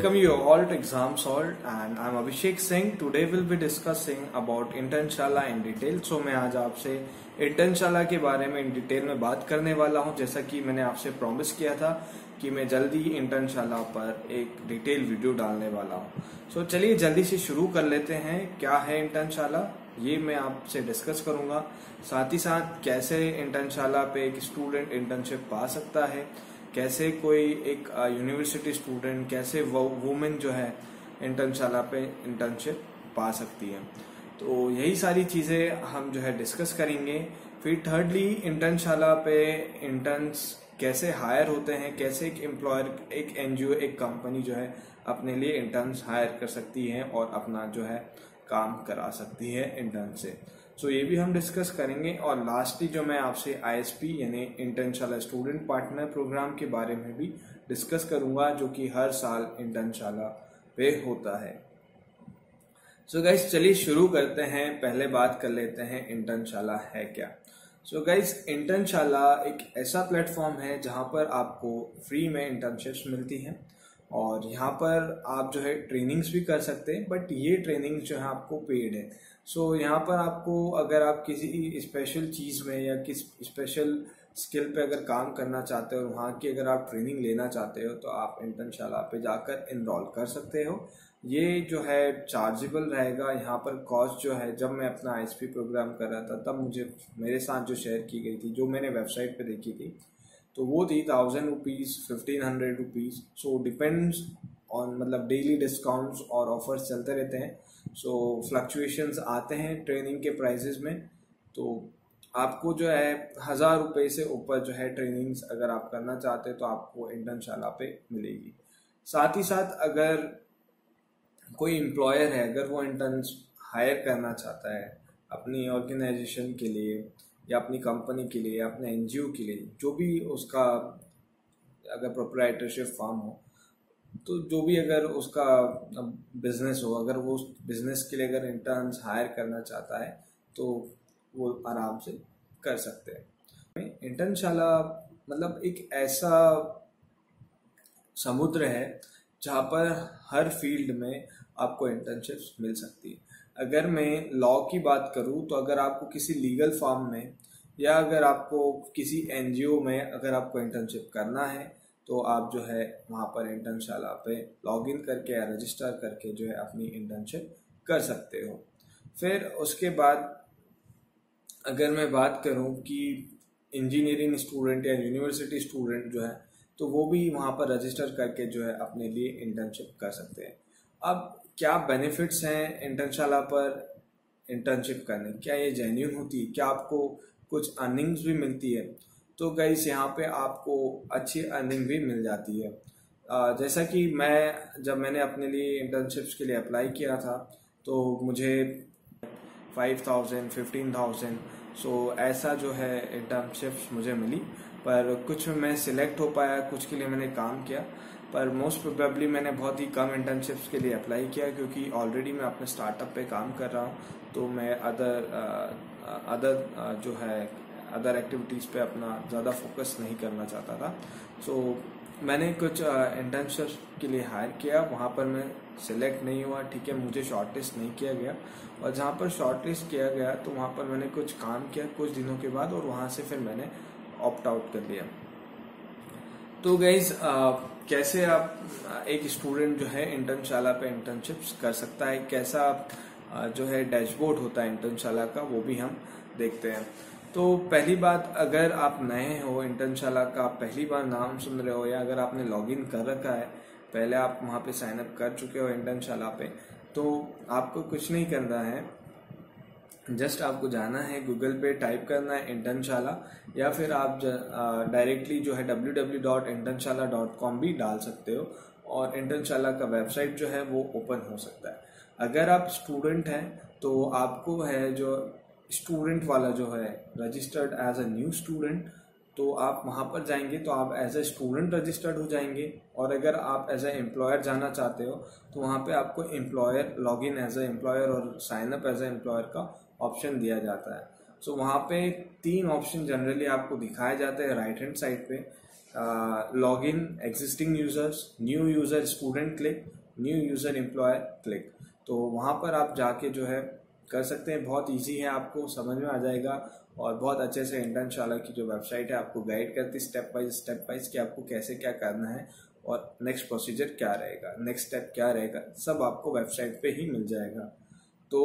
welcome you all to Exam Salt and I'm Abhishek Singh. Today we'll be discussing about Internshala in detail. So मैं आज आपसे Internshala के बारे में in detail में बात करने वाला हूं, जैसा कि मैंने आपसे प्रॉमिस किया था कि मैं जल्दी Internshala पर एक डिटेल वीडियो डालने वाला हूं। So चलिए जल्दी से शुरू कर लेते हैं। क्या है Internshala, ये मैं आपसे डिस्कस करूंगा। साथ ही साथ कैसे Internshala पे एक स्टूडेंट इंटर्नशिप पा सकता है, कैसे कोई एक यूनिवर्सिटी स्टूडेंट, कैसे वुमेन जो है इंटर्नशाला पे इंटर्नशिप पा सकती है। तो यही सारी चीजें हम जो है डिस्कस करेंगे। फिर थर्डली इंटर्नशाला पे इंटर्न्स कैसे हायर होते हैं, कैसे एक एम्प्लॉयर, एक एनजीओ, एक कंपनी जो है अपने लिए इंटर्न्स हायर कर सकती है और अपना जो है काम करा सकती है इंटर्न से। सो ये भी हम डिस्कस करेंगे। और लास्टली जो मैं आपसे आईएसपी यानी इंटर्नशाला स्टूडेंट पार्टनर प्रोग्राम के बारे में भी डिस्कस करूंगा, जो कि हर साल इंटर्नशाला पे होता है। सो गाइस चलिए शुरू करते हैं। पहले बात कर लेते हैं इंटर्नशाला है क्या। सो गाइस इंटर्नशाला एक ऐसा प्लेटफॉर्म है जहां पर आपको फ्री में इंटर्नशिप्स मिलती हैं और यहाँ पर आप जो है ट्रेनिंग्स भी कर सकते हैं, बट ये ट्रेनिंग जो है आपको पेड है। सो यहाँ पर आपको अगर आप किसी स्पेशल चीज़ में या किस स्पेशल स्किल पे अगर काम करना चाहते हो और वहाँ की अगर आप ट्रेनिंग लेना चाहते हो तो आप इंटर्नशाला पे जाकर इनरोल कर सकते हो। ये जो है चार्जेबल रहेगा। यहाँ पर कॉस्ट जो है, जब मैं अपना आईएसपी प्रोग्राम कर रहा था तब मुझे मेरे साथ जो शेयर की गई थी, जो मैंने वेबसाइट पे देखी थी, तो वो थी 1000 rupees, 1500 rupees. So depends on, मतलब डेली डिस्काउंट्स और ऑफर्स चलते रहते हैं। सो फ्लक्चुएशंस आते हैं ट्रेनिंग के प्राइसेस में। तो आपको जो है 1000 रुपये से ऊपर जो है ट्रेनिंग्स अगर आप करना चाहते हैं तो आपको इंटर्नशाला पे मिलेगी। साथ ही साथ अगर कोई एम्प्लॉयर है, अगर वो इंटर्न्स हायर करना चाहता है अपनी ऑर्गेनाइजेशन के लिए या अपनी कंपनी के लिए या अपने एनजीओ के लिए, जो भी उसका अगर प्रोप्राइटरशिप फार्म हो, तो जो भी अगर उसका बिजनेस हो, अगर वो उस बिजनेस के लिए अगर इंटर्न्स हायर करना चाहता है तो वो आराम से कर सकते हैं। इंटर्नशाला मतलब एक ऐसा समुद्र है जहाँ पर हर फील्ड में आपको इंटर्नशिप्स मिल सकती है। अगर मैं लॉ की बात करूँ तो अगर आपको किसी लीगल फर्म में या अगर आपको किसी एनजीओ में अगर आपको इंटर्नशिप करना है तो आप जो है वहाँ पर इंटर्नशाला पे लॉगिन करके या रजिस्टर करके जो है अपनी इंटर्नशिप कर सकते हो। फिर उसके बाद अगर मैं बात करूँ कि इंजीनियरिंग स्टूडेंट या यूनिवर्सिटी स्टूडेंट जो है, तो वो भी वहाँ पर रजिस्टर करके जो है अपने लिए इंटर्नशिप कर सकते हैं। अब क्या बेनिफिट्स हैं इंटर्नशाला पर इंटर्नशिप करने, क्या ये जेन्युइन होती है, क्या आपको कुछ अर्निंग्स भी मिलती है? तो गाइस यहाँ पे आपको अच्छी अर्निंग भी मिल जाती है। जैसा कि जब मैंने अपने लिए इंटर्नशिप्स के लिए अप्लाई किया था तो मुझे 5000, 15,000 सो ऐसा जो है इंटर्नशिप्स मुझे मिली। पर कुछ में मैं सिलेक्ट हो पाया, कुछ के लिए मैंने काम किया, पर मोस्ट प्रोबेबली मैंने बहुत ही कम इंटर्नशिप्स के लिए अप्लाई किया, क्योंकि ऑलरेडी मैं अपने स्टार्टअप पे काम कर रहा हूँ। तो मैं अदर एक्टिविटीज़ पे अपना ज़्यादा फोकस नहीं करना चाहता था। सो मैंने कुछ इंटर्नशिप्स के लिए हायर किया, वहाँ पर मैं सिलेक्ट नहीं हुआ, ठीक है, मुझे शॉर्टलिस्ट नहीं किया गया। और जहाँ पर शॉर्टलिस्ट किया गया तो वहाँ पर मैंने कुछ काम किया कुछ दिनों के बाद और वहाँ से फिर मैंने ऑप्ट आउट कर लिया। तो गाइज कैसे आप एक स्टूडेंट जो है इंटर्नशाला पे इंटर्नशिप्स कर सकता है, कैसा जो है डैशबोर्ड होता है इंटर्नशाला का, वो भी हम देखते हैं। तो पहली बात, अगर आप नए हो इंटर्नशाला का, पहली बार नाम सुन रहे हो या अगर आपने लॉगिन कर रखा है, पहले आप वहाँ पे साइन अप कर चुके हो इंटर्नशाला पे, तो आपको कुछ नहीं करना है। जस्ट आपको जाना है, गूगल पे टाइप करना है इंटर्नशाला, या फिर आप डायरेक्टली जो है www.internshala.com भी डाल सकते हो और इंटर्नशाला का वेबसाइट जो है वो ओपन हो सकता है। अगर आप स्टूडेंट हैं तो आपको है जो स्टूडेंट वाला जो है registered as a new student, तो आप वहाँ पर जाएंगे तो आप एज अ स्टूडेंट रजिस्टर्ड हो जाएंगे। और अगर आप एज अ एम्प्लॉयर जाना चाहते हो तो वहाँ पे आपको employer login as a employer और sign up as a employer का ऑप्शन दिया जाता है। सो वहाँ पे 3 ऑप्शन जनरली आपको दिखाए जाते हैं राइट हैंड साइड पे। Log in existing users, new user student click, new user employer click. तो वहाँ पर आप जाके जो है कर सकते हैं। बहुत इजी है, आपको समझ में आ जाएगा और बहुत अच्छे से इंटर्नशाला की जो वेबसाइट है आपको गाइड करती स्टेप वाइज कि आपको कैसे क्या करना है और नेक्स्ट प्रोसीजर क्या रहेगा, नेक्स्ट स्टेप क्या रहेगा, सब आपको वेबसाइट पे ही मिल जाएगा। तो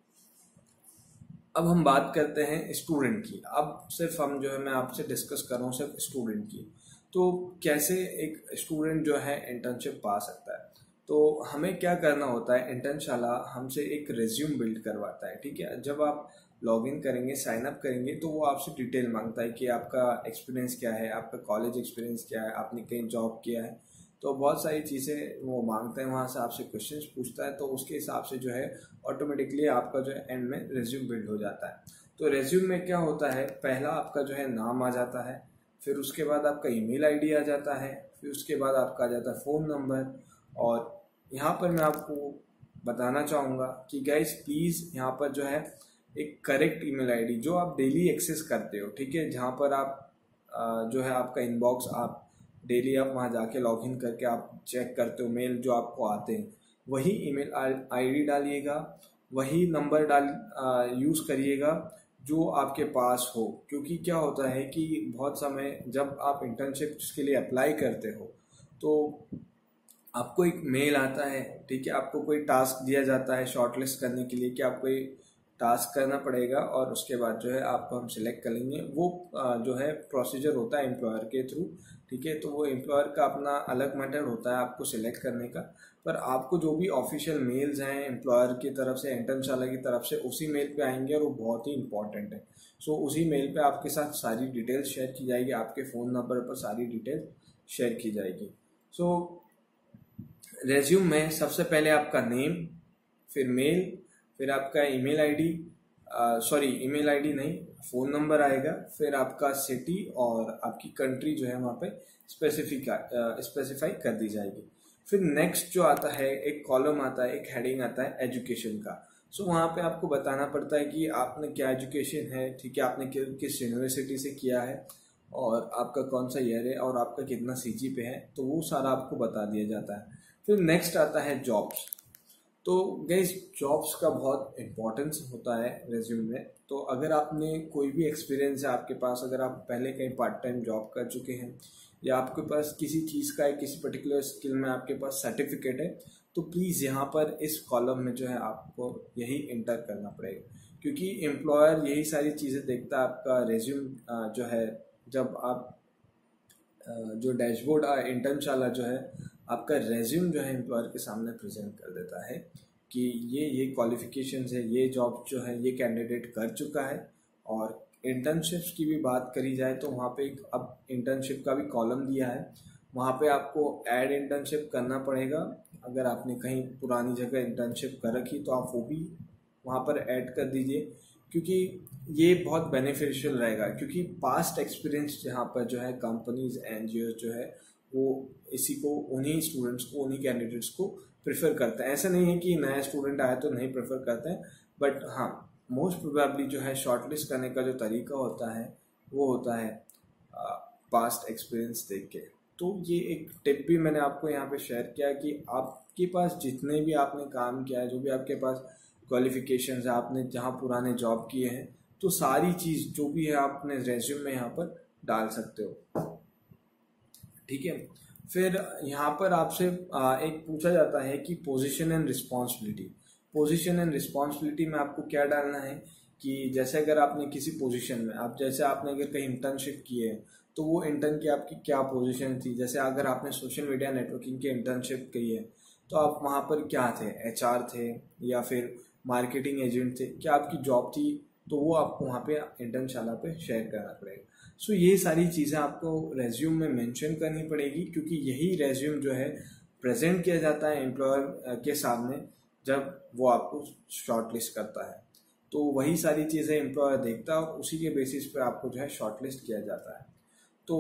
अब हम बात करते हैं स्टूडेंट की। अब सिर्फ हम जो है मैं आपसे डिस्कस कर रहा हूँ सिर्फ स्टूडेंट की। तो कैसे एक स्टूडेंट जो है इंटर्नशिप पा सकता है। तो हमें क्या करना होता है, इंटर्नशाला हमसे एक रिज्यूम बिल्ड करवाता है। ठीक है, जब आप लॉग इन करेंगे, साइन अप करेंगे, तो वो आपसे डिटेल मांगता है कि आपका एक्सपीरियंस क्या है, आपका कॉलेज एक्सपीरियंस क्या है, आपने कहीं जॉब किया है। तो बहुत सारी चीज़ें वो मांगते हैं, वहाँ से आपसे क्वेश्चंस पूछता है। तो उसके हिसाब से जो है ऑटोमेटिकली आपका जो है एंड में रिज्यूम बिल्ड हो जाता है। तो रिज्यूम में क्या होता है, पहला आपका जो है नाम आ जाता है, फिर उसके बाद आपका ईमेल आईडी आ जाता है, फिर उसके बाद आपका आ जाता है फ़ोन नंबर। और यहाँ पर मैं आपको बताना चाहूँगा कि गाइस प्लीज़ यहाँ पर जो है एक करेक्ट ईमेल आईडी जो आप डेली एक्सेस करते हो, ठीक है, जहाँ पर आप जो है आपका इनबॉक्स आप डेली आप वहाँ जाके लॉगिन करके आप चेक करते हो मेल जो आपको आते हैं, वही ईमेल आईडी डालिएगा, वही नंबर यूज़ करिएगा जो आपके पास हो। क्योंकि क्या होता है कि बहुत समय जब आप इंटर्नशिप के लिए अप्लाई करते हो तो आपको एक मेल आता है, ठीक है, आपको कोई टास्क दिया जाता है शॉर्टलिस्ट करने के लिए कि आपको एक टास्क करना पड़ेगा और उसके बाद जो है आपको हम सिलेक्ट कर लेंगे। वो जो है प्रोसीजर होता है एम्प्लॉयर के थ्रू, ठीक है। तो वो एम्प्लॉयर का अपना अलग मेथड होता है आपको सिलेक्ट करने का, पर आपको जो भी ऑफिशियल मेल्स हैं एम्प्लॉयर की तरफ से, इंटर्नशाला की तरफ से, उसी मेल पे आएंगे और वो बहुत ही इंपॉर्टेंट है। सो उसी मेल पे आपके साथ सारी डिटेल्स शेयर की जाएगी, आपके फ़ोन नंबर पर सारी डिटेल शेयर की जाएगी। सो रेज्यूम में सबसे पहले आपका नेम, फिर मेल, फिर आपका email ID, sorry email ID नहीं, फ़ोन नंबर आएगा, फिर आपका सिटी और आपकी कंट्री जो है वहाँ पे स्पेसिफाई कर दी जाएगी। फिर नेक्स्ट जो आता है एक कॉलम आता है, एक हेडिंग आता है एजुकेशन का। सो वहाँ पे आपको बताना पड़ता है कि आपने क्या एजुकेशन है, ठीक है, आपने किस यूनिवर्सिटी से किया है और आपका कौन सा ईयर है और आपका कितना सीजी पे है, तो वो सारा आपको बता दिया जाता है। फिर नेक्स्ट आता है जॉब्स। तो गाइस जॉब्स का बहुत इम्पोर्टेंस होता है रेज्यूम में। तो अगर आपने कोई भी एक्सपीरियंस है आपके पास, अगर आप पहले कहीं पार्ट टाइम जॉब कर चुके हैं या आपके पास किसी चीज़ का है, किसी पर्टिकुलर स्किल में आपके पास सर्टिफिकेट है, तो प्लीज़ यहाँ पर इस कॉलम में जो है आपको यही इंटर करना पड़ेगा। क्योंकि एम्प्लॉयर यही सारी चीज़ें देखता है आपका रेज्यूम जो है। जब आप जो डैशबोर्ड इंटर्नशाला जो है आपका रेज्यूम जो है एम्प्लॉयर के सामने प्रेजेंट कर देता है कि ये क्वालिफिकेशंस है, ये जॉब जो है ये कैंडिडेट कर चुका है। और इंटर्नशिप्स की भी बात करी जाए तो वहाँ पे एक अब इंटर्नशिप का भी कॉलम दिया है, वहाँ पे आपको ऐड इंटर्नशिप करना पड़ेगा। अगर आपने कहीं पुरानी जगह इंटर्नशिप कर रखी तो आप वो भी वहाँ पर ऐड कर दीजिए, क्योंकि ये बहुत बेनिफिशियल रहेगा। क्योंकि पास्ट एक्सपीरियंस जहाँ पर जो है कंपनीज एनजीओ जो है वो इसी को, उन्हीं स्टूडेंट्स को, उन्हीं कैंडिडेट्स को प्रेफर करते हैं। ऐसा नहीं है कि नया स्टूडेंट आया तो नहीं प्रेफर करते हैं, बट हाँ मोस्ट प्रोबेबली जो है शॉर्टलिस्ट करने का जो तरीका होता है वो होता है पास्ट एक्सपीरियंस देख के। तो ये एक टिप भी मैंने आपको यहाँ पे शेयर किया कि आपके पास जितने भी आपने काम किया है, जो भी आपके पास क्वालिफिकेशंस है, आपने जहाँ पुराने जॉब किए हैं, तो सारी चीज़ जो भी है आप अपने रेज्यूम में यहाँ पर डाल सकते हो, ठीक है। फिर यहाँ पर आपसे एक पूछा जाता है कि position and responsibility. Position and responsibility में आपको क्या डालना है कि जैसे अगर आपने किसी पोजीशन में, आप जैसे आपने अगर कहीं इंटर्नशिप की है तो वो इंटर्न की आपकी क्या पोजीशन थी। जैसे अगर आपने सोशल मीडिया नेटवर्किंग की इंटर्नशिप की है तो आप वहाँ पर क्या थे, एचआर थे या फिर मार्केटिंग एजेंट थे, क्या आपकी जॉब थी, तो वो आपको वहाँ पे इंटर्नशाला पे शेयर करना पड़ेगा। सो ये सारी चीज़ें आपको रेज्यूम में मेंशन करनी पड़ेगी, क्योंकि यही रेज्यूम जो है प्रेजेंट किया जाता है एम्प्लॉयर के सामने जब वो आपको शॉर्टलिस्ट करता है। तो वही सारी चीज़ें एम्प्लॉयर देखता है और उसी के बेसिस पे आपको जो है शॉर्टलिस्ट किया जाता है। तो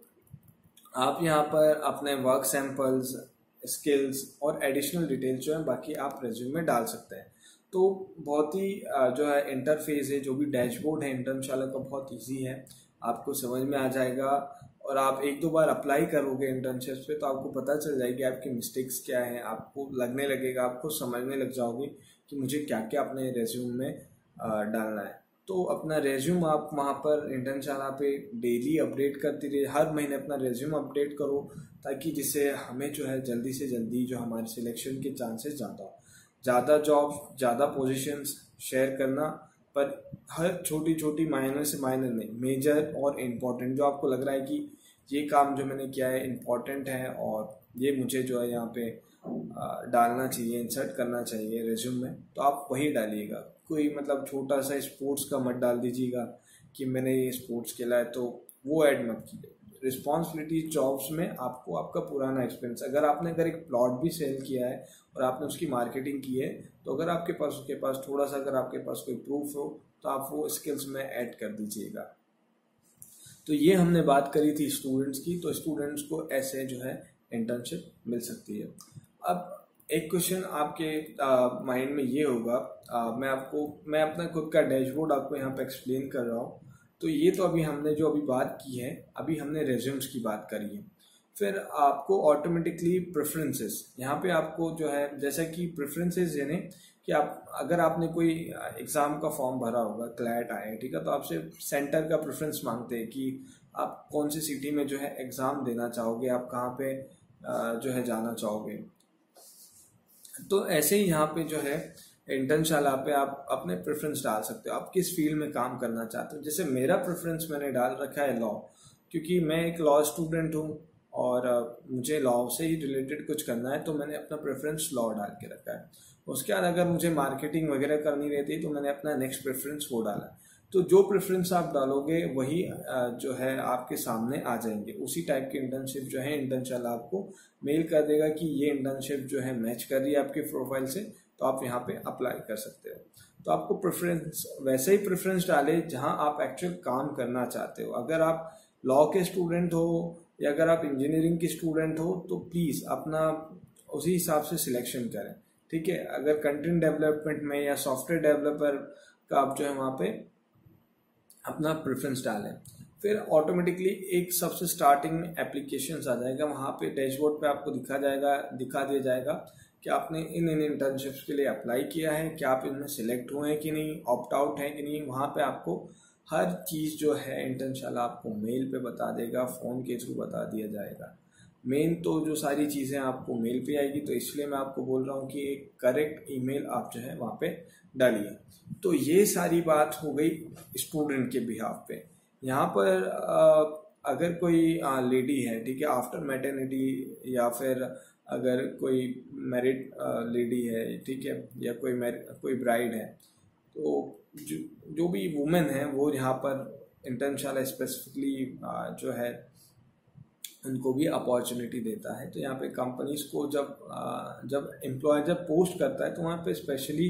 आप यहाँ पर अपने वर्क सैंपल्स, स्किल्स और एडिशनल डिटेल्स जो है बाकी आप रेज्यूम में डाल सकते हैं। तो बहुत ही जो है इंटरफेस है, जो भी डैशबोर्ड है इंटर्नशाला का, बहुत इजी है, आपको समझ में आ जाएगा। और आप एक दो बार अप्लाई करोगे इंटर्नशिप पे तो आपको पता चल जाएगी आपकी मिस्टेक्स क्या हैं, आपको लगने लगेगा, आपको समझने लग जाओगे कि मुझे क्या क्या अपने रेज्यूम में डालना है। तो अपना रेज्यूम आप वहाँ पर इंटर्नशाला पे डेली अपडेट करती रहिए, हर महीने अपना रेज्यूम अपडेट करो, ताकि जिससे हमें जो है जल्दी से जल्दी जो हमारे सिलेक्शन के चांसेस ज़्यादा हो। ज़्यादा जॉब, ज़्यादा पोजीशंस शेयर करना, पर हर छोटी छोटी माइनर से माइनर नहीं, मेजर और इम्पोर्टेंट जो आपको लग रहा है कि ये काम जो मैंने किया है इम्पोर्टेंट है और ये मुझे जो है यहाँ पे डालना चाहिए, इंसर्ट करना चाहिए रेज्यूम में, तो आप वही डालिएगा। कोई मतलब छोटा सा स्पोर्ट्स का मत डाल दीजिएगा कि मैंने ये स्पोर्ट्स खेला है, तो वो ऐड मत कीजिए। रिस्पॉन्सिबिलिटी जॉब्स में आपको आपका पुराना एक्सपीरियंस, अगर एक प्लॉट भी सेल किया है और आपने उसकी मार्केटिंग की है, तो अगर आपके पास उसके पास थोड़ा सा अगर आपके पास कोई प्रूफ हो तो आप वो स्किल्स में ऐड कर दीजिएगा। तो ये हमने बात करी थी स्टूडेंट्स की, तो स्टूडेंट्स को ऐसे जो है इंटर्नशिप मिल सकती है। अब एक क्वेश्चन आपके माइंड में ये होगा, मैं अपना खुद का डैशबोर्ड आपको यहाँ पे एक्सप्लेन कर रहा हूँ। तो ये तो अभी हमने जो अभी बात की है, अभी हमने रेज्यूम्स की बात करी है। फिर आपको ऑटोमेटिकली प्रेफरेंसेस, यहाँ पे आपको जो है जैसा कि प्रेफरेंसेस यानी कि अगर आपने कोई एग्जाम का फॉर्म भरा होगा, क्लैट आया, ठीक है, तो आपसे सेंटर का प्रेफरेंस मांगते हैं कि आप कौन सी सिटी में जो है एग्जाम देना चाहोगे, आप कहाँ पे जो है जाना चाहोगे। तो ऐसे ही यहाँ पे जो है इंटर्नशाला पे आप अपने प्रेफरेंस डाल सकते हो, आप किस फील्ड में काम करना चाहते हो। जैसे मेरा प्रेफरेंस मैंने डाल रखा है लॉ, क्योंकि मैं एक लॉ स्टूडेंट हूँ और मुझे लॉ से ही रिलेटेड कुछ करना है, तो मैंने अपना प्रेफरेंस लॉ डाल के रखा है। उसके बाद अगर मुझे मार्केटिंग वगैरह करनी रहती तो मैंने अपना नेक्स्ट प्रेफरेंस वो डाला। तो जो प्रेफरेंस आप डालोगे वही जो है आपके सामने आ जाएंगे। उसी टाइप की इंटर्नशिप जो है इंटर्नशाला आपको मेल कर देगा कि ये इंटर्नशिप जो है मैच कर रही है आपके प्रोफाइल से, तो आप यहाँ पे अप्लाई कर सकते हो। तो आपको प्रेफरेंस वैसे ही प्रेफरेंस डाले जहाँ आप एक्चुअल काम करना चाहते हो। अगर आप लॉ के स्टूडेंट हो या अगर आप इंजीनियरिंग के स्टूडेंट हो तो प्लीज़ अपना उसी हिसाब से सिलेक्शन करें, ठीक है। अगर कंटेंट डेवलपमेंट में या सॉफ्टवेयर डेवलपर का आप जो है वहाँ पे अपना प्रेफरेंस डालें। फिर ऑटोमेटिकली एक सबसे स्टार्टिंग में एप्लीकेशंस आ जाएगा, वहाँ पे डैशबोर्ड पे आपको दिखा दिया जाएगा कि आपने इन इंटर्नशिप्स के लिए अप्लाई किया है, क्या आप इनमें सिलेक्ट हुए हैं कि नहीं, ऑप्ट आउट है कि नहीं। वहाँ पे आपको हर चीज़ जो है इंटर्नशाला आपको मेल पे बता देगा, फ़ोन के थ्रू बता दिया जाएगा। मेन तो जो सारी चीज़ें आपको मेल पे आएगी, तो इसलिए मैं आपको बोल रहा हूँ कि एक करेक्ट ईमेल आप जो है वहाँ पे डालिए। तो ये सारी बात हो गई स्टूडेंट के बिहाफ पे। यहाँ पर अगर कोई लेडी है, ठीक है, आफ्टर मैटरनिटी, या फिर अगर कोई मैरिड लेडी है, ठीक है, या कोई ब्राइड है, तो जो भी वुमेन है वो यहाँ पर इंटर्नशाला स्पेसिफिकली जो है उनको भी अपॉर्चुनिटी देता है। तो यहाँ पे कंपनीज को जब एम्प्लॉयर जब पोस्ट करता है तो वहाँ पे स्पेशली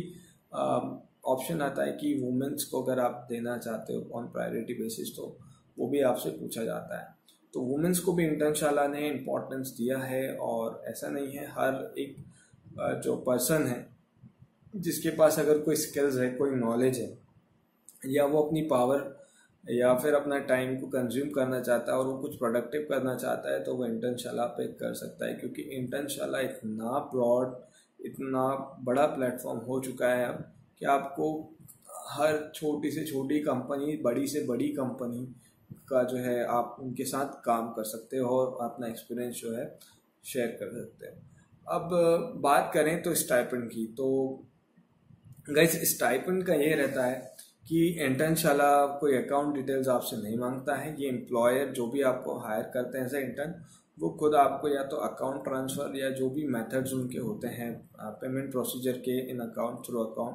ऑप्शन आता है कि वुमेन्स को अगर आप देना चाहते हो ऑन प्रायोरिटी बेसिस, तो वो भी आपसे पूछा जाता है। तो वुमेन्स को भी इंटर्नशाला ने इम्पोर्टेंस दिया है, और ऐसा नहीं है, हर एक जो पर्सन है जिसके पास अगर कोई स्किल्स है, कोई नॉलेज है, या वो अपनी पावर या फिर अपना टाइम को कंज्यूम करना चाहता है और वो कुछ प्रोडक्टिव करना चाहता है, तो वो इंटर्नशाला पे कर सकता है। क्योंकि इंटर्नशाला इतना ब्रॉड, इतना बड़ा प्लेटफॉर्म हो चुका है अब कि आपको हर छोटी से छोटी कंपनी, बड़ी से बड़ी कंपनी का जो है आप उनके साथ काम कर सकते हो और अपना एक्सपीरियंस जो है शेयर कर सकते हो। अब बात करें तो स्टाइपेंड की, तो गाइस स्टाइपेंड का ये रहता है कि इंटर्नशाला कोई अकाउंट डिटेल्स आपसे नहीं मांगता है। ये एम्प्लॉयर जो भी आपको हायर करते हैं एज ए इंटर्न, वो खुद आपको या तो अकाउंट ट्रांसफ़र या जो भी मेथड्स उनके होते हैं पेमेंट प्रोसीजर के, इन अकाउंट थ्रू अकाउंट,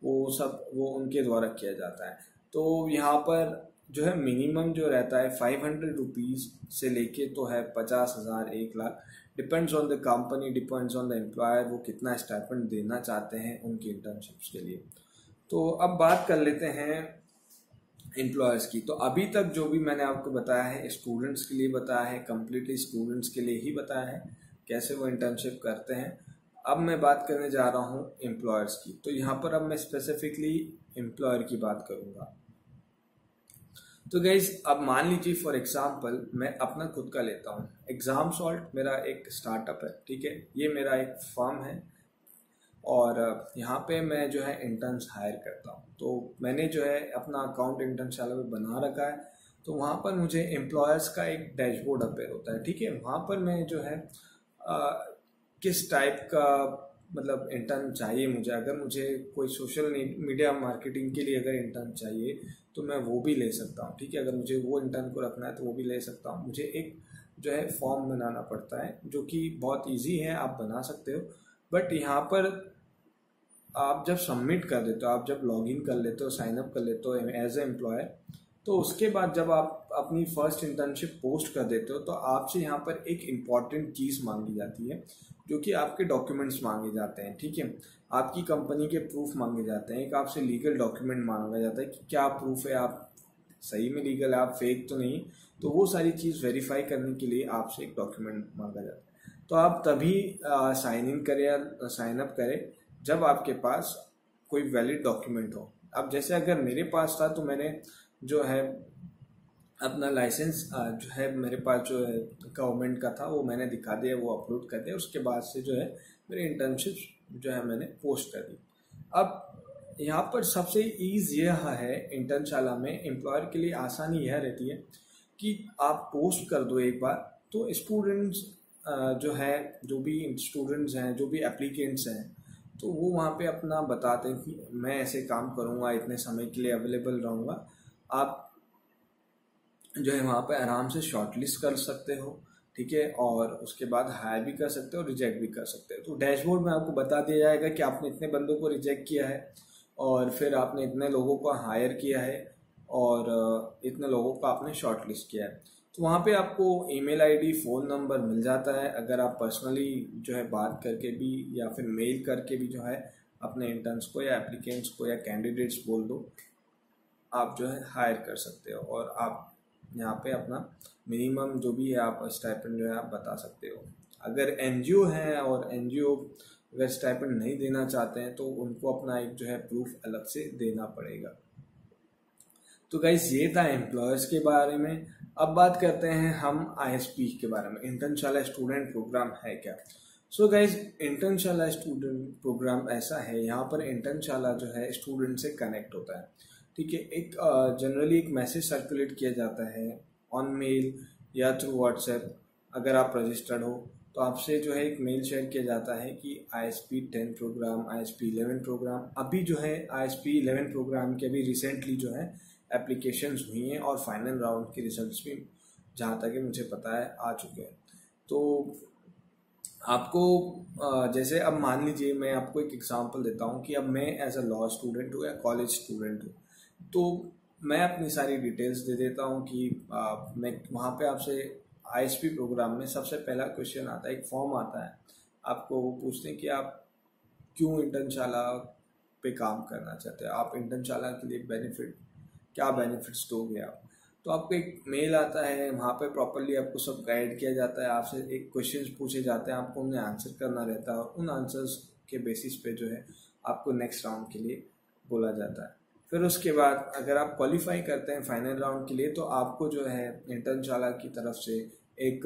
वो उनके द्वारा किया जाता है। तो यहाँ पर जो है मिनिमम जो रहता है 500 रुपीज़ से लेके तो है 50,000, 1 lakh, depends on the company, depends on the employer, वो कितना स्टाइपेंड देना चाहते हैं उनकी इंटर्नशिप्स के लिए। तो अब बात कर लेते हैं एम्प्लॉयर्स की। तो अभी तक जो भी मैंने आपको बताया है स्टूडेंट्स के लिए बताया है, कम्प्लीटली स्टूडेंट्स के लिए ही बताया है कैसे वो इंटर्नशिप करते हैं। अब मैं बात करने जा रहा हूँ एम्प्लॉयर्स की। तो यहाँ पर अब मैं स्पेसिफिकली एम्प्लॉयर की बात करूँगा। तो गाइज अब मान लीजिए फॉर एग्जांपल मैं अपना खुद का लेता हूँ। एग्जाम सॉल्ट मेरा एक स्टार्टअप है, ठीक है, ये मेरा एक फर्म है और यहाँ पे मैं जो है इंटर्न्स हायर करता हूँ। तो मैंने जो है अपना अकाउंट इंटर्नशाला में बना रखा है। तो वहाँ पर मुझे एम्प्लॉयर्स का एक डैशबोर्ड अपेयर होता है, ठीक है। वहाँ पर मैं जो है किस टाइप का मतलब इंटर्न चाहिए मुझे, अगर मुझे कोई सोशल मीडिया मार्केटिंग के लिए अगर इंटर्न चाहिए तो मैं वो भी ले सकता हूँ, ठीक है। अगर मुझे वो इंटर्न को रखना है तो वो भी ले सकता हूँ। मुझे एक जो है फॉर्म बनाना पड़ता है जो कि बहुत इजी है, आप बना सकते हो। बट यहाँ पर आप जब सबमिट कर देते हो, आप जब लॉगिन कर लेते हो, साइन अप कर लेते हो एज ए एम्प्लॉयर, तो उसके बाद जब आप अपनी फर्स्ट इंटर्नशिप पोस्ट कर देते हो तो आपसे यहाँ पर एक इम्पॉर्टेंट चीज़ मांगी जाती है, जो कि आपके डॉक्यूमेंट्स मांगे जाते हैं, ठीक है। आपकी कंपनी के प्रूफ मांगे जाते हैं, एक आपसे लीगल डॉक्यूमेंट मांगा जाता है कि क्या प्रूफ है, आप सही में लीगल है, आप फेक तो नहीं। तो वो सारी चीज़ वेरीफाई करने के लिए आपसे एक डॉक्यूमेंट मांगा जाता है। तो आप तभी साइन इन करें या साइन अप करें जब आपके पास कोई वैलिड डॉक्यूमेंट हो। अब जैसे अगर मेरे पास था तो मैंने जो है अपना लाइसेंस जो है मेरे पास जो है गवर्नमेंट का था वो मैंने दिखा दिया, वो अपलोड कर दिया। उसके बाद से जो है मेरी इंटर्नशिप जो है मैंने पोस्ट कर दी। अब यहाँ पर सबसे ईज यह है इंटर्नशाला में एम्प्लॉयर के लिए आसानी यह रहती है कि आप पोस्ट कर दो एक बार, तो स्टूडेंट्स जो है, जो भी स्टूडेंट्स हैं, जो भी एप्लीकेंट्स हैं, तो वो वहाँ पे अपना बताते हैं कि मैं ऐसे काम करूँगा, इतने समय के लिए अवेलेबल रहूँगा। आप जो है वहाँ पे आराम से शॉर्टलिस्ट कर सकते हो, ठीक है, और उसके बाद हायर भी कर सकते हो, रिजेक्ट भी कर सकते हो। तो डैशबोर्ड में आपको बता दिया जाएगा कि आपने इतने बंदों को रिजेक्ट किया है और फिर आपने इतने लोगों को हायर किया है और इतने लोगों को आपने शॉर्टलिस्ट किया है। तो वहाँ पे आपको ईमेल आईडी, फ़ोन नंबर मिल जाता है। अगर आप पर्सनली जो है बात करके भी या फिर मेल करके भी जो है अपने इंटर्न्स को या एप्लीकेंट्स को या कैंडिडेट्स बोल दो, आप जो है हायर कर सकते हो और आप यहाँ पे अपना मिनिमम जो भी है आप स्टाइपेंड जो है आप बता सकते हो। अगर एनजीओ है और एनजीओ अगर स्टाइपेंड नहीं देना चाहते हैं तो उनको अपना एक जो है प्रूफ अलग से देना पड़ेगा। तो गाइस ये था एम्प्लॉयर्स के बारे में। अब बात करते हैं हम आईएसपी के बारे में। इंटर्नशाला स्टूडेंट प्रोग्राम है क्या? So guys Internshala student program ऐसा है, यहाँ पर इंटर्नशाला जो है स्टूडेंट से कनेक्ट होता है, ठीक है। एक जनरली एक मैसेज सर्कुलेट किया जाता है ऑन मेल या थ्रू व्हाट्सएप। अगर आप रजिस्टर्ड हो तो आपसे जो है एक मेल शेयर किया जाता है कि ISP 10 प्रोग्राम, ISP 11 प्रोग्राम, अभी जो है ISP 11 प्रोग्राम के अभी रिसेंटली जो है एप्लीकेशंस हुई हैं और फाइनल राउंड के रिजल्ट्स भी जहाँ तक मुझे पता है आ चुके हैं। तो आपको जैसे अब मान लीजिए मैं आपको एक एग्जांपल देता हूँ कि अब मैं एज अ लॉ स्टूडेंट हूँ या कॉलेज स्टूडेंट हूँ, तो मैं अपनी सारी डिटेल्स दे देता हूँ कि मैं वहाँ पे आपसे ISP प्रोग्राम में सबसे पहला क्वेश्चन आता है, एक फॉर्म आता है, आपको वो पूछते हैं कि आप क्यों इंटर्नशाला पे काम करना चाहते हैं, आप इंटर्नशाला के लिए क्या बेनिफिट्स दोगे आप। तो आपको एक मेल आता है, वहाँ पे प्रॉपरली आपको सब गाइड किया जाता है, आपसे एक क्वेश्चंस पूछे जाते हैं, आपको उन्हें आंसर करना रहता है और उन आंसर्स के बेसिस पे जो है आपको नेक्स्ट राउंड के लिए बोला जाता है। फिर उसके बाद अगर आप क्वालिफाई करते हैं फाइनल राउंड के लिए तो आपको जो है इंटर्नशाला की तरफ से एक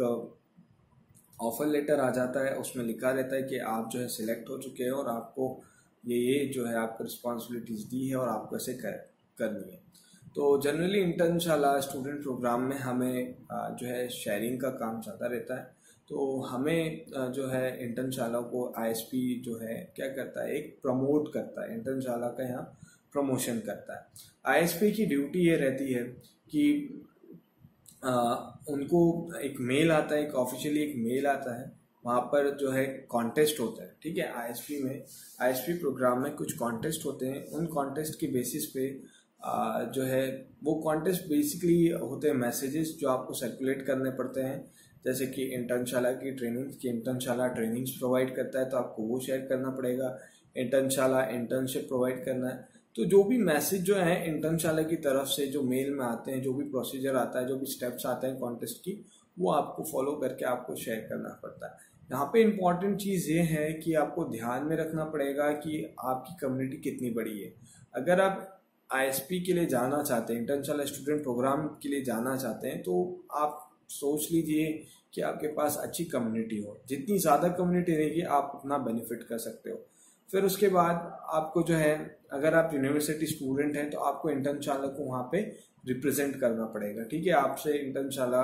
ऑफर लेटर आ जाता है। उसमें लिखा रहता है कि आप जो है सिलेक्ट हो चुके हैं और आपको ये जो है आपको रिस्पॉन्सिबिलिटीज़ दी है और आपको ऐसे करनी है। तो जनरली इंटर्नशाला स्टूडेंट प्रोग्राम में हमें जो है शेयरिंग का काम ज़्यादा रहता है। तो हमें जो है इंटर्नशाला को ISP जो है क्या करता है, एक प्रमोट करता है, इंटर्नशाला का यहाँ प्रमोशन करता है। ISP की ड्यूटी ये रहती है कि उनको एक मेल आता है, एक ऑफिशियली एक मेल आता है, वहाँ पर जो है कॉन्टेस्ट होता है, ठीक है। ISP प्रोग्राम में कुछ कॉन्टेस्ट होते हैं, उन कॉन्टेस्ट की बेसिस पे जो है वो कॉन्टेस्ट बेसिकली होते हैं मैसेजेस जो आपको सर्कुलेट करने पड़ते हैं। जैसे कि इंटर्नशाला की इंटर्नशाला ट्रेनिंग्स प्रोवाइड करता है तो आपको वो शेयर करना पड़ेगा। इंटर्नशाला इंटर्नशिप प्रोवाइड करना है, तो जो भी मैसेज जो है इंटर्नशाला की तरफ से जो मेल में आते हैं, जो भी प्रोसीजर आता है, जो भी स्टेप्स आते हैं कॉन्टेस्ट की, वो आपको फॉलो करके आपको शेयर करना पड़ता है। यहाँ पे इम्पॉर्टेंट चीज़ ये है कि आपको ध्यान में रखना पड़ेगा कि आपकी कम्युनिटी कितनी बड़ी है। अगर आप आईएसपी के लिए जाना चाहते हैं, इंटर्नशाला स्टूडेंट प्रोग्राम के लिए जाना चाहते हैं, तो आप सोच लीजिए कि आपके पास अच्छी कम्युनिटी हो। जितनी ज़्यादा कम्युनिटी रहेगी आप उतना बेनिफिट कर सकते हो। फिर उसके बाद आपको जो है, अगर आप यूनिवर्सिटी स्टूडेंट हैं तो आपको इंटर्नशाला को वहाँ पे रिप्रेजेंट करना पड़ेगा। ठीक है, आपसे इंटर्नशाला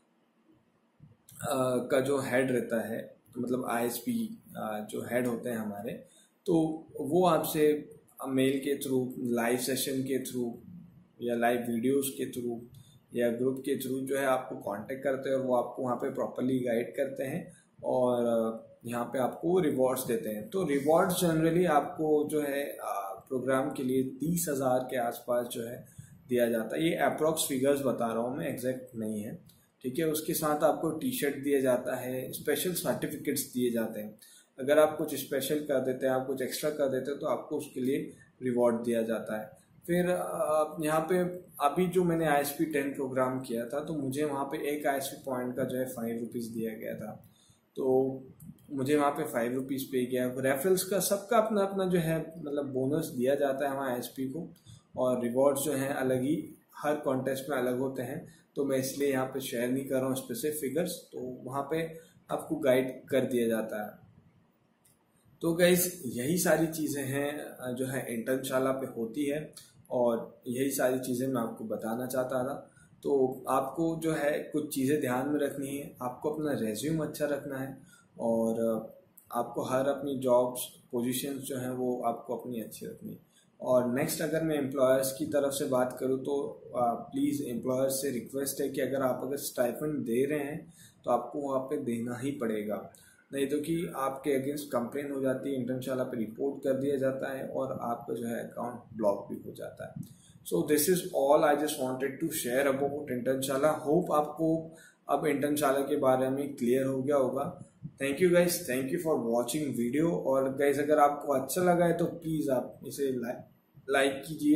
का जो हेड रहता है, मतलब आईएसपी जो हेड होते हैं हमारे, तो वो आपसे मेल के थ्रू, लाइव सेशन के थ्रू या लाइव वीडियोस के थ्रू या ग्रुप के थ्रू जो है आपको कांटेक्ट करते हैं और वो आपको वहाँ पे प्रॉपरली गाइड करते हैं और यहाँ पे आपको रिवॉर्ड्स देते हैं। तो रिवॉर्ड्स जनरली आपको जो है प्रोग्राम के लिए 30,000 के आसपास जो है दिया जाता है। ये अप्रॉक्स फिगर्स बता रहा हूँ मैं, एग्जैक्ट नहीं है। ठीक है, उसके साथ आपको टी शर्ट दिया जाता है, स्पेशल सर्टिफिकेट्स दिए जाते हैं। अगर आप कुछ स्पेशल कर देते हैं, आप कुछ एक्स्ट्रा कर देते हैं, तो आपको उसके लिए रिवॉर्ड दिया जाता है। फिर यहाँ पे अभी जो मैंने ISP 10 प्रोग्राम किया था, तो मुझे वहाँ पे एक ISP पॉइंट का जो है 5 रुपीज़ दिया गया था। तो मुझे वहाँ पे 5 रुपीज़ पे गया। रेफरल्स का सबका अपना अपना जो है मतलब बोनस दिया जाता है वहाँ ISP को, और रिवॉर्ड्स जो हैं अलग ही हर कॉन्टेस्ट में अलग होते हैं। तो मैं इसलिए यहाँ पे शेयर नहीं कर रहा हूँ स्पेसिफिक फिगर्स, तो वहाँ पे आपको गाइड कर दिया जाता है। तो गाइज यही सारी चीज़ें हैं जो है इंटर्नशाला पे होती है, और यही सारी चीज़ें मैं आपको बताना चाहता था। तो आपको जो है कुछ चीज़ें ध्यान में रखनी है, आपको अपना रेज्यूम अच्छा रखना है, और आपको हर अपनी जॉब्स पोजीशंस जो हैं वो आपको अपनी अच्छी रखनी है। और नेक्स्ट, अगर मैं एम्प्लॉयर्स की तरफ से बात करूँ तो प्लीज़ एम्प्लॉयर्स से रिक्वेस्ट है कि अगर स्टाइपेंड दे रहे हैं तो आपको वहाँ पे देना ही पड़ेगा, नहीं तो कि आपके अगेंस्ट कंप्लेन हो जाती है, इंटर्नशाला पे रिपोर्ट कर दिया जाता है और आपका जो है अकाउंट ब्लॉक भी हो जाता है। So this is all I just wanted to share about Internshala. Hope आपको अब इंटर्नशाला के बारे में क्लियर हो गया होगा। Thank you guys, thank you for watching video. और गाइज अगर आपको अच्छा लगा है तो प्लीज़ आप इसे लाइक कीजिए,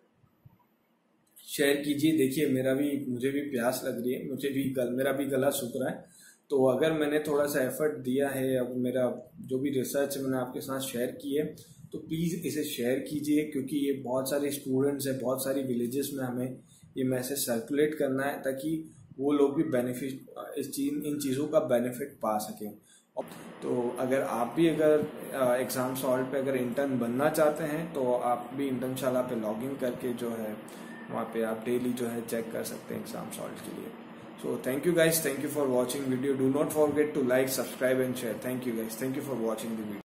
शेयर कीजिए। देखिए मुझे भी प्यास लग रही है, मेरा भी गला सूख रहा है। तो अगर मैंने थोड़ा सा एफर्ट दिया है, अब मेरा जो भी रिसर्च मैंने आपके साथ शेयर की है, तो प्लीज़ इसे शेयर कीजिए, क्योंकि ये बहुत सारे स्टूडेंट्स हैं, बहुत सारी विलेजेस में हमें ये मैसेज सर्कुलेट करना है, ताकि वो लोग भी इन चीज़ों का बेनिफिट पा सकें। तो अगर आप भी एग्ज़ाम सॉल्व पे अगर इंटर्न बनना चाहते हैं, तो आप भी इंटर्नशाला पे लॉगिन करके जो है वहाँ पे आप डेली जो है चेक कर सकते हैं एग्ज़ाम सॉल्व के लिए। So thank you guys, thank you for watching video. Do not forget to like, subscribe and share. Thank you guys, thank you for watching the video.